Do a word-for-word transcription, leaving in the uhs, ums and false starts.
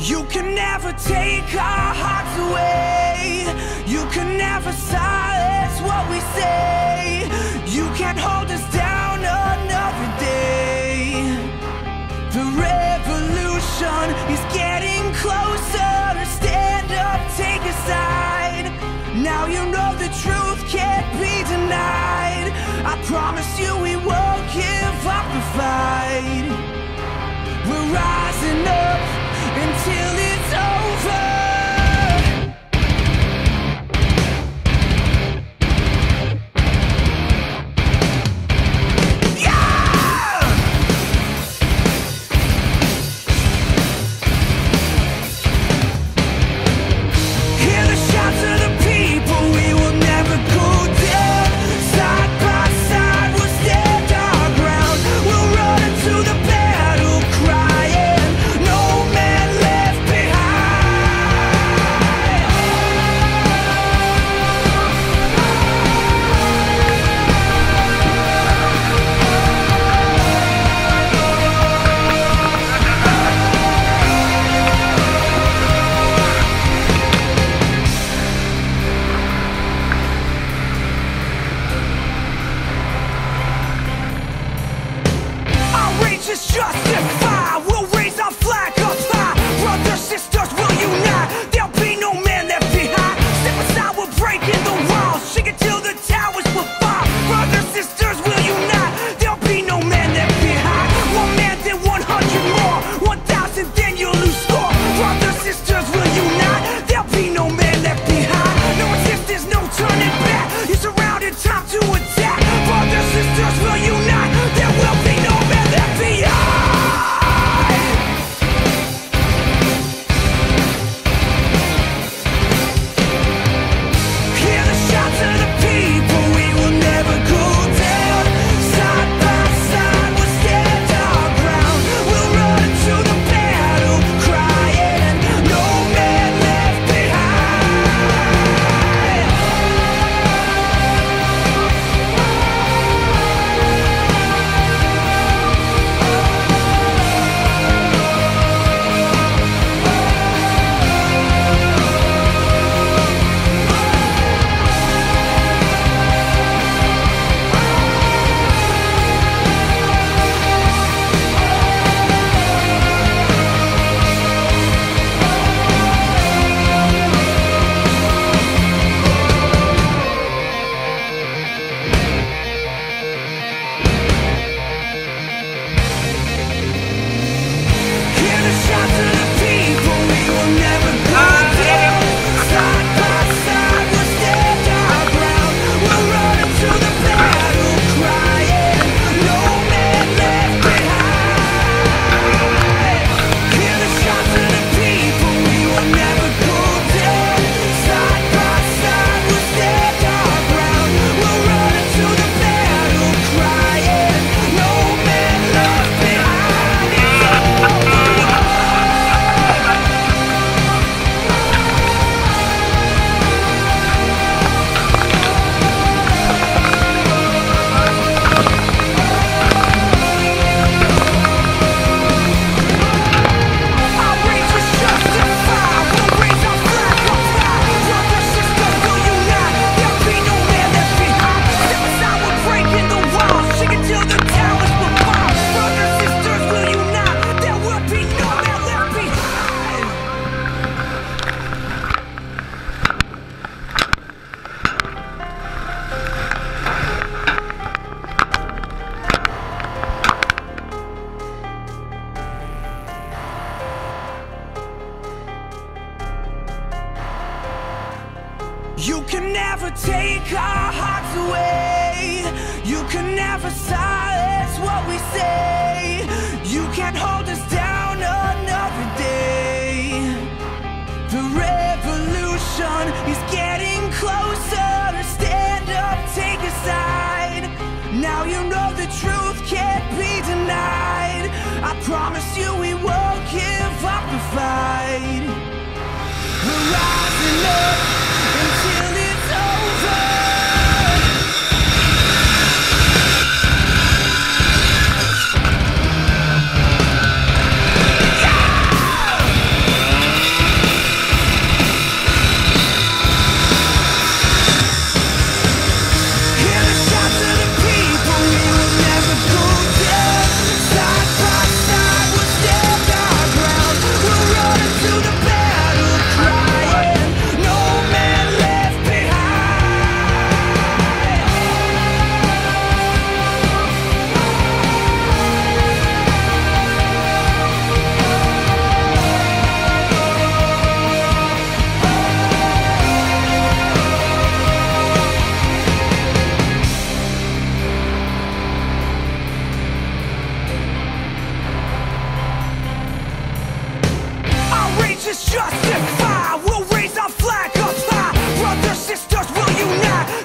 You can never take our hearts away. You can never silence what we say. You can't hold us down another day. The revolution is getting closer. Stand up, take a side. Now you know the truth can't be denied. I promise you we won't give up the fight. We're rising up until it's over. You can never take our hearts away. You can never silence what we say. You can't hold us down another day. The revolution is getting closer. Stand up, take a side. Now you know the truth can't be denied. I promise you we won't give up the fight. We're rising up until it's over. Yeah! ancestors will unite.